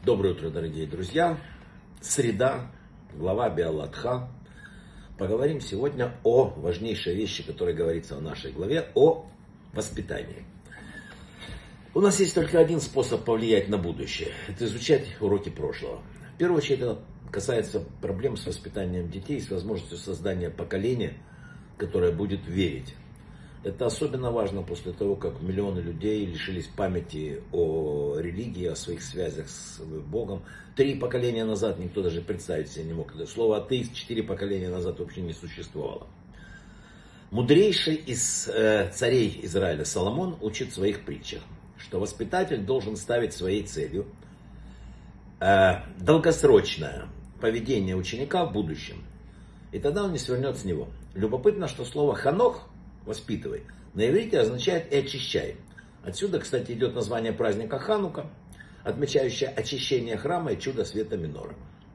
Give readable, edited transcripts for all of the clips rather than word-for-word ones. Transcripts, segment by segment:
Доброе утро, дорогие друзья. Среда, глава Беалат-ха. Поговорим сегодня о важнейшей вещи, которая говорится в нашей главе, о воспитании. У нас есть только один способ повлиять на будущее. Это изучать уроки прошлого. В первую очередь это касается проблем с воспитанием детей, с возможностью создания поколения, которое будет верить. Это особенно важно после того, как миллионы людей лишились памяти о религии, о своих связях с Богом. 3 поколения назад никто даже представить себе не мог. Слово «атеист» 4 поколения назад вообще не существовало. Мудрейший из царей Израиля Соломон учит в своих притчах, что воспитатель должен ставить своей целью долгосрочное поведение ученика в будущем. И тогда он не свернет с него. Любопытно, что слово «ханох» воспитывай на иврите означает и очищай. Отсюда, кстати, идет название праздника Ханука, отмечающее очищение храма и чудо света минора.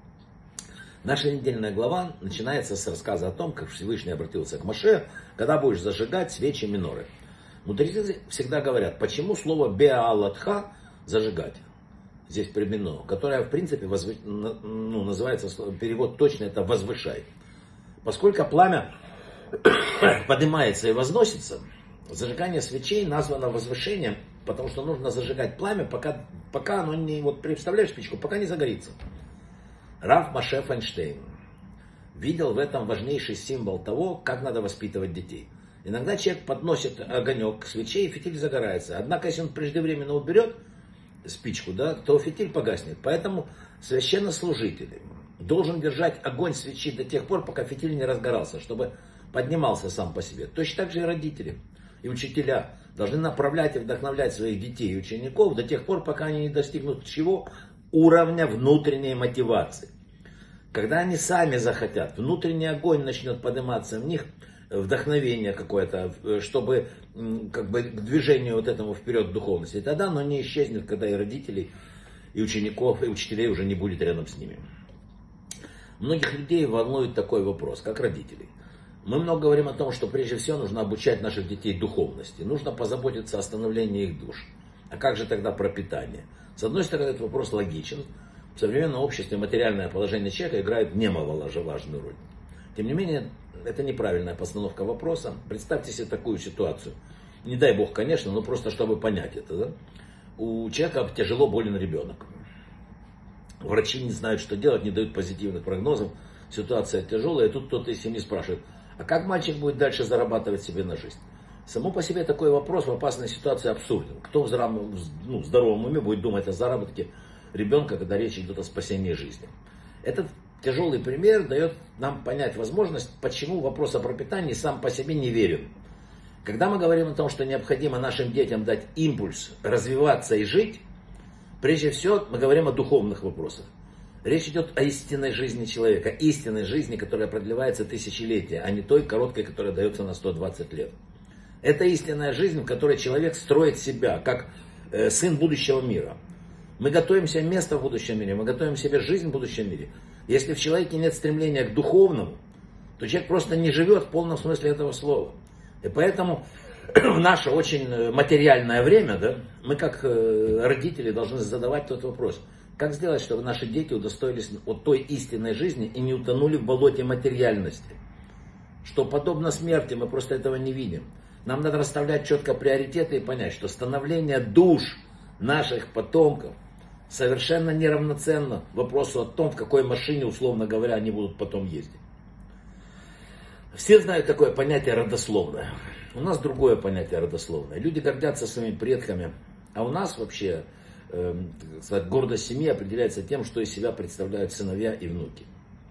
Наша недельная глава начинается с рассказа о том, как Всевышний обратился к Моше, когда будешь зажигать свечи миноры. Мудрецы всегда говорят, почему слово беалатха зажигать здесь применено, которое в принципе называется, перевод точно это возвышай. Поскольку пламя поднимается и возносится, зажигание свечей названо возвышением, потому что нужно зажигать пламя, пока оно не, вот представляешь спичку, пока не загорится. Рав Моше Файнштейн видел в этом важнейший символ того, как надо воспитывать детей. Иногда человек подносит огонек к свече, и фитиль загорается. Однако, если он преждевременно уберет спичку, то фитиль погаснет. Поэтому священнослужитель должен держать огонь свечи до тех пор, пока фитиль не разгорался, чтобы поднимался сам по себе. Точно так же и родители и учителя должны направлять и вдохновлять своих детей и учеников до тех пор, пока они не достигнут чего? Уровня внутренней мотивации. Когда они сами захотят, внутренний огонь начнет подниматься в них, вдохновение какое-то, чтобы к движению вот этому вперед духовности. И тогда оно не исчезнет, когда и родителей, и учеников, и учителей уже не будет рядом с ними. Многих людей волнует такой вопрос, как родителей. Мы много говорим о том, что прежде всего нужно обучать наших детей духовности. Нужно позаботиться о становлении их душ. А как же тогда пропитание? С одной стороны, этот вопрос логичен. В современном обществе материальное положение человека играет немаловажную роль. Тем не менее, это неправильная постановка вопроса. Представьте себе такую ситуацию. Не дай бог, конечно, но просто чтобы понять это. Да? У человека тяжело болен ребенок. Врачи не знают, что делать, не дают позитивных прогнозов. Ситуация тяжелая, и тут кто-то из семьи спрашивает, а как мальчик будет дальше зарабатывать себе на жизнь? Само по себе такой вопрос в опасной ситуации абсурден. Кто в здоровом уме будет думать о заработке ребенка, когда речь идет о спасении жизни? Этот тяжелый пример дает нам понять возможность, почему вопрос о пропитании сам по себе неверен. Когда мы говорим о том, что необходимо нашим детям дать импульс развиваться и жить, прежде всего мы говорим о духовных вопросах. Речь идет о истинной жизни человека, истинной жизни, которая продлевается тысячелетия, а не той короткой, которая дается на 120 лет. Это истинная жизнь, в которой человек строит себя, как сын будущего мира. Мы готовим себе место в будущем мире, мы готовим себе жизнь в будущем мире. Если в человеке нет стремления к духовному, то человек просто не живет в полном смысле этого слова. И поэтому в наше очень материальное время, мы как родители должны задавать тот вопрос. Как сделать, чтобы наши дети удостоились от той истинной жизни и не утонули в болоте материальности? Что подобно смерти, мы просто этого не видим. Нам надо расставлять четко приоритеты и понять, что становление душ наших потомков совершенно неравноценно вопросу о том, в какой машине, условно говоря, они будут потом ездить. Все знают такое понятие родословное. У нас другое понятие родословное. Люди гордятся своими предками, а у нас вообще гордость семьи определяется тем, что из себя представляют сыновья и внуки.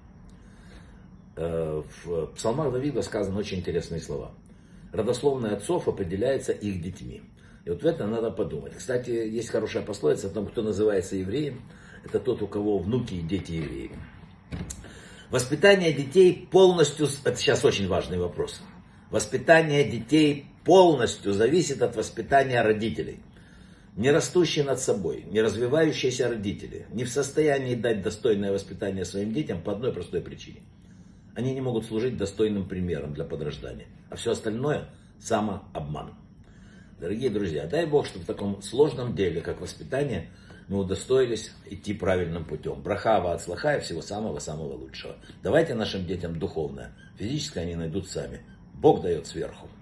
В псалмах Давида сказаны очень интересные слова. Родословная отцов определяется их детьми. И вот в это надо подумать. Кстати, есть хорошая пословица о том, кто называется евреем. Это тот, у кого внуки и дети евреи. Воспитание детей полностью, это сейчас очень важный вопрос. Воспитание детей полностью зависит от воспитания родителей. Не растущие над собой, не развивающиеся родители не в состоянии дать достойное воспитание своим детям по одной простой причине. Они не могут служить достойным примером для подражания. А все остальное самообман. Дорогие друзья, дай Бог, чтобы в таком сложном деле, как воспитание, мы удостоились идти правильным путем. Браха, ва-ацлаха и всего самого-самого лучшего. Давайте нашим детям духовное. Физическое они найдут сами. Бог дает сверху.